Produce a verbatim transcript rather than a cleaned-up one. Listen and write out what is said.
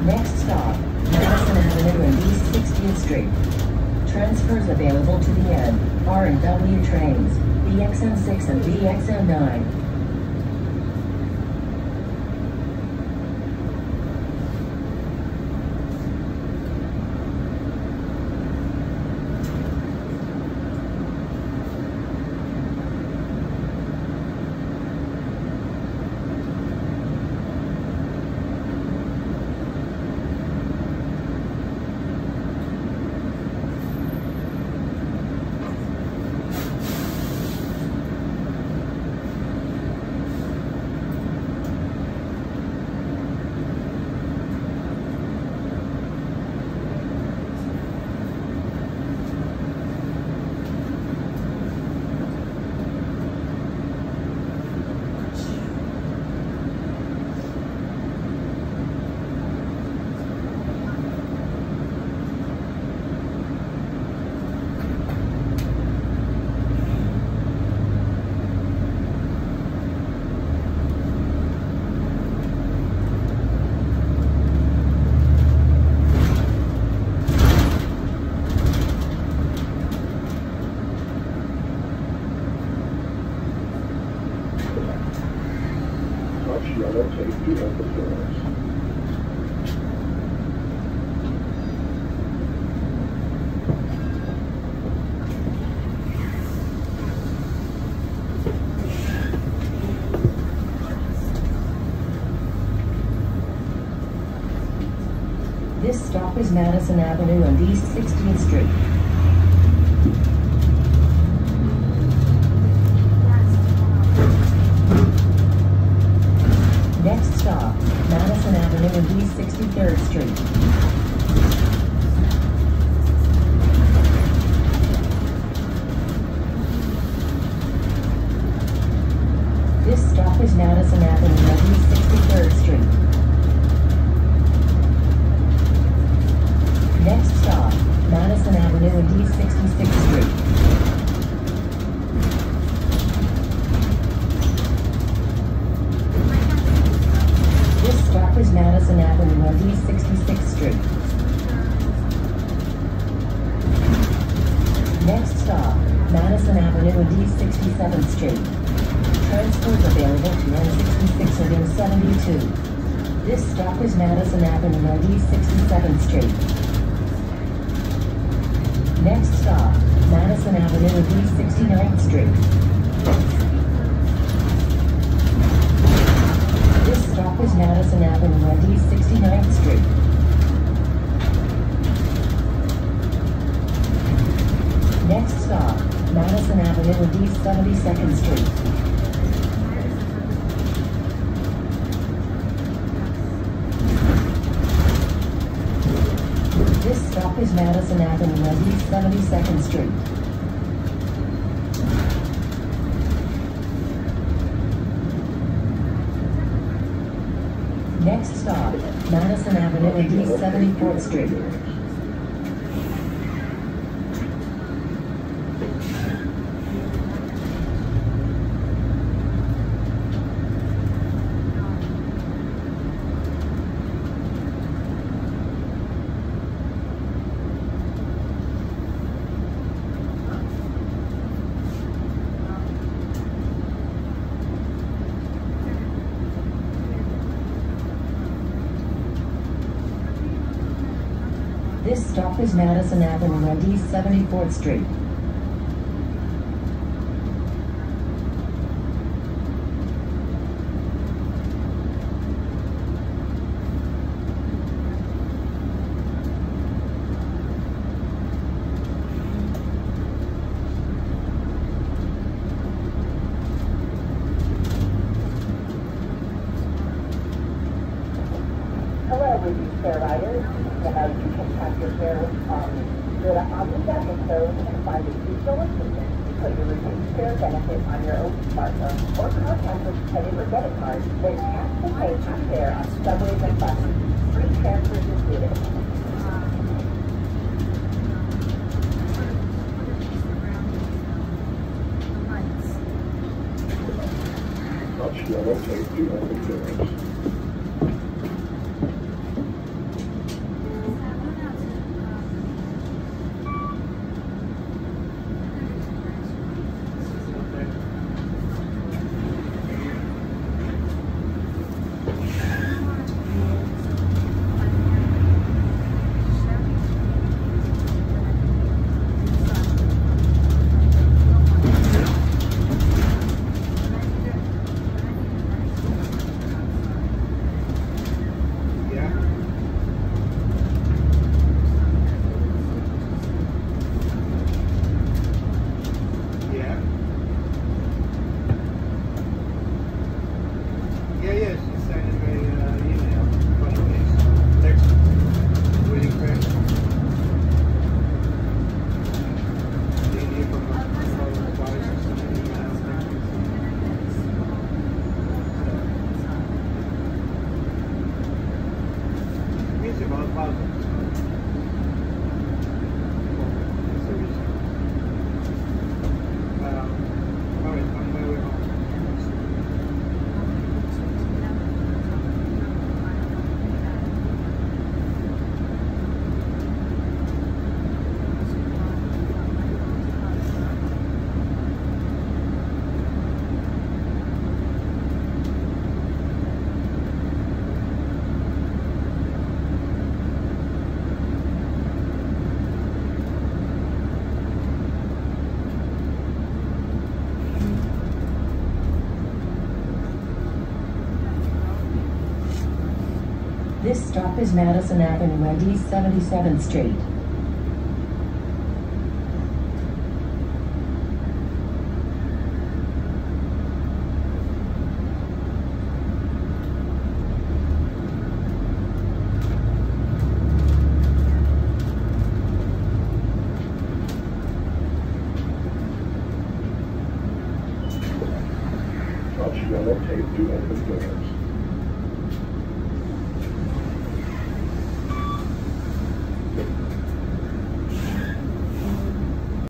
Next stop, Madison Avenue and East sixtieth Street. Transfers available to the N, R and W trains, B X N six and B X N nine. Yellow safety open doors. This stop is Madison Avenue and East sixtieth Street. Next stop, Madison Avenue and East sixty-third Street. This stop is Madison Avenue and East sixty-third Street. Next stop, Madison Avenue and East sixty-sixth Street. Is Madison Avenue and East sixty-sixth Street. Next stop, Madison Avenue and East sixty-seventh Street. Transfers available to N sixty-six and N seventy-two. This stop is Madison Avenue and East sixty-seventh Street. Next stop, Madison Avenue and East sixty-ninth Street. This stop is Madison Avenue and East sixty-ninth Street. Next stop, Madison Avenue and East seventy-second Street. This stop is Madison Avenue and East seventy-second Street. Next stop, Madison Avenue and East seventy-fourth Street. This stop is Madison Avenue and East seventy-fourth Street. Hello, Ruby Fair Riders. Uh, you can track your fare um, go to Omnibus Info and find a digital assistant to put your reduced fare benefit on your own smartphone or contact with credit or debit card. Then tap to pay half fare on subways and buses. Free transfers included. Touch yellow safety open doors. Ese va al palco. A ver, están muy buenos. This stop is Madison Avenue and East seventy-seventh Street. Touch yellow tape to open doors.